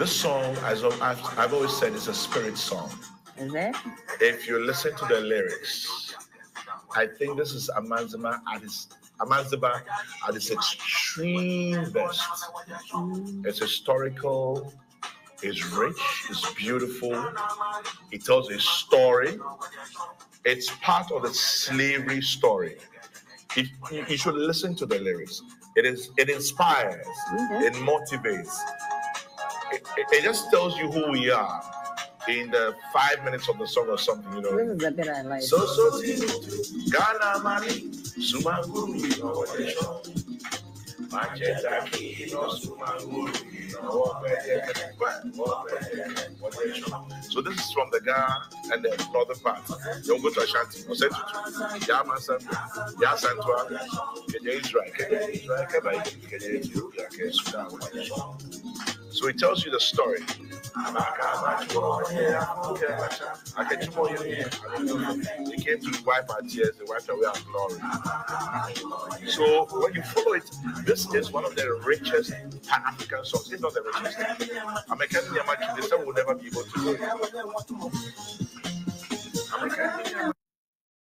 This song, as I've always said, is a spirit song. Is it? If you listen to the lyrics, I think this is Amandzeba at its extreme best. It's historical, it's rich, it's beautiful, it tells a story. It's part of the slavery story. You should listen to the lyrics. It inspires, it motivates. It just tells you who we are in the 5 minutes of the song or something, you know. This is the bit I like. So Ghana money, Sumanguru, so this is from the Ghana and the northern part. Don't go to Ashanti, no send you to Yamasan, Yasantua, Kenya Israel, Kenya Ethiopia. So it tells you the story. They came to wipe our tears, they wiped away our glory. So when you follow it, this is one of the richest Pan-African songs. It's not the richest. American Yamachi, the song will never be able to do it.